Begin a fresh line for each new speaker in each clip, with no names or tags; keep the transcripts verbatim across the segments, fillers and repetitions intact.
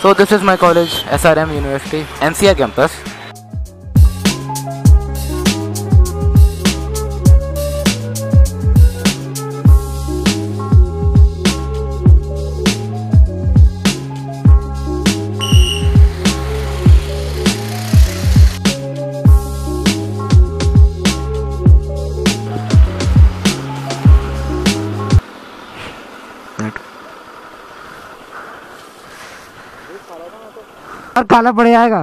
So this is my college, S R M University, N C R campus.
और काला पड़ जाएगा।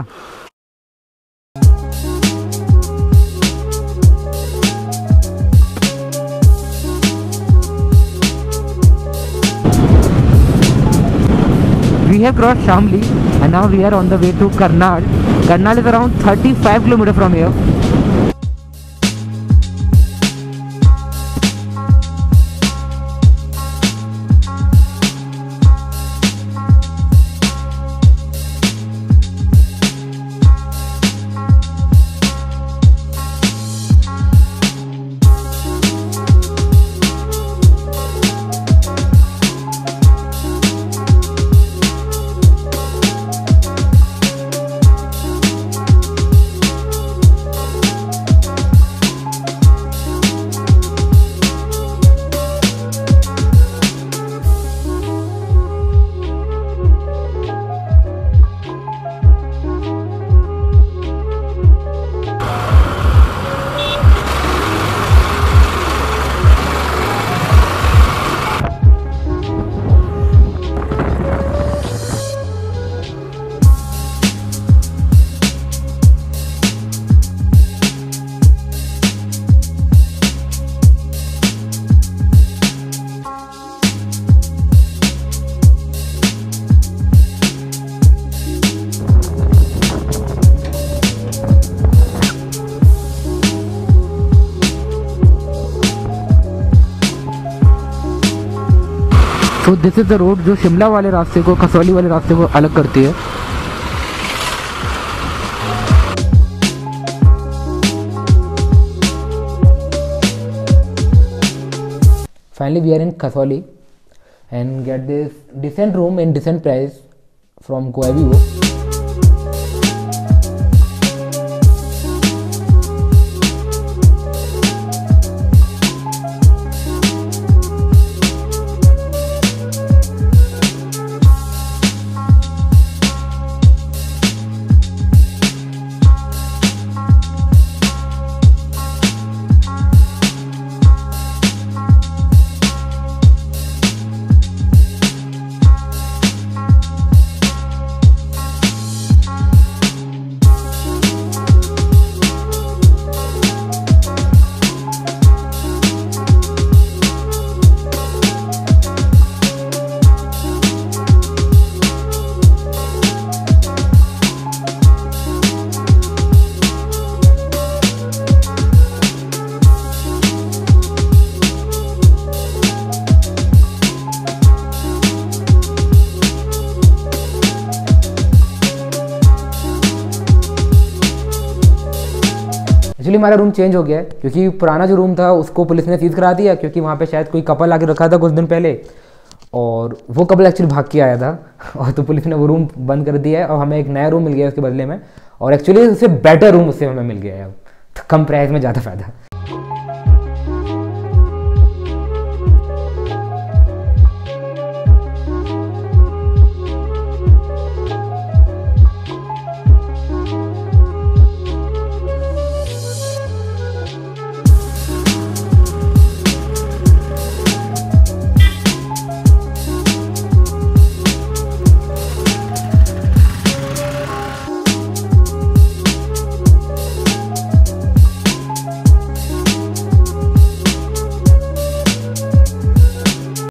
We have crossed Shamli and now we are on the way to Karnal. Karnal is around thirty-five kilometers from here. तो this is the road जो शिमला वाले रास्ते को कसौली वाले रास्ते को अलग करती है। Finally we are in Kasauli and get this decent room in decent price from Goibibo. Actually हमारा रूम चेंज हो गया है क्योंकि पुराना जो रूम था उसको पुलिस ने सीज करा दिया क्योंकि वहाँ पे शायद कोई कपल आके रखा था कुछ दिन पहले और वो कपल एक्चुअली भाग के आया था और तो पुलिस ने वो रूम बंद कर दिया है और हमें एक नया रूम मिल गया उसके बदले में और एक्चुअली उससे बेटर रूम उससे हमें मिल गया है अब कम प्राइस में ज़्यादा फायदा।